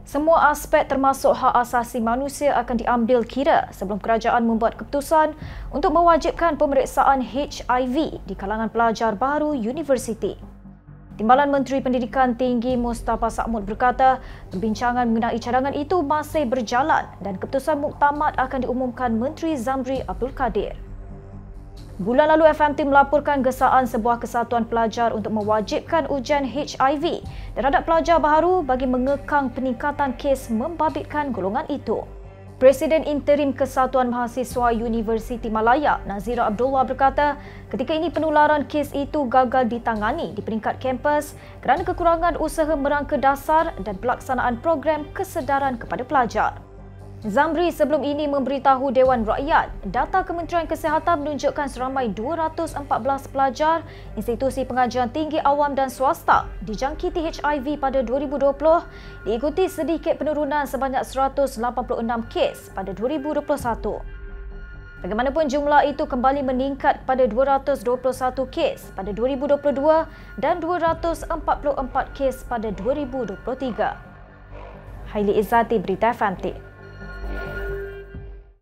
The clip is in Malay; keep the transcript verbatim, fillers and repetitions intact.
Semua aspek termasuk hak asasi manusia akan diambil kira sebelum kerajaan membuat keputusan untuk mewajibkan pemeriksaan H I V di kalangan pelajar baru universiti. Timbalan Menteri Pendidikan Tinggi Mustafa Sa'mud berkata, perbincangan mengenai cadangan itu masih berjalan dan keputusan muktamad akan diumumkan Menteri Zamri Abdul Kadir. Bulan lalu F M T melaporkan gesaan sebuah kesatuan pelajar untuk mewajibkan ujian H I V terhadap pelajar baharu bagi mengekang peningkatan kes membabitkan golongan itu. Presiden Interim Kesatuan Mahasiswa Universiti Malaya, Nazira Abdullah berkata, ketika ini penularan kes itu gagal ditangani di peringkat kampus kerana kekurangan usaha merangka dasar dan pelaksanaan program kesedaran kepada pelajar. Zamri sebelum ini memberitahu Dewan Rakyat, data Kementerian Kesihatan menunjukkan seramai dua ratus empat belas pelajar institusi pengajian tinggi awam dan swasta dijangkiti H I V pada dua ribu dua puluh, diikuti sedikit penurunan sebanyak seratus lapan puluh enam kes pada dua ribu dua puluh satu. Bagaimanapun jumlah itu kembali meningkat pada dua ratus dua puluh satu kes pada dua ribu dua puluh dua dan dua ratus empat puluh empat kes pada dua ribu dua puluh tiga. Haili Izzati, Berita F M T.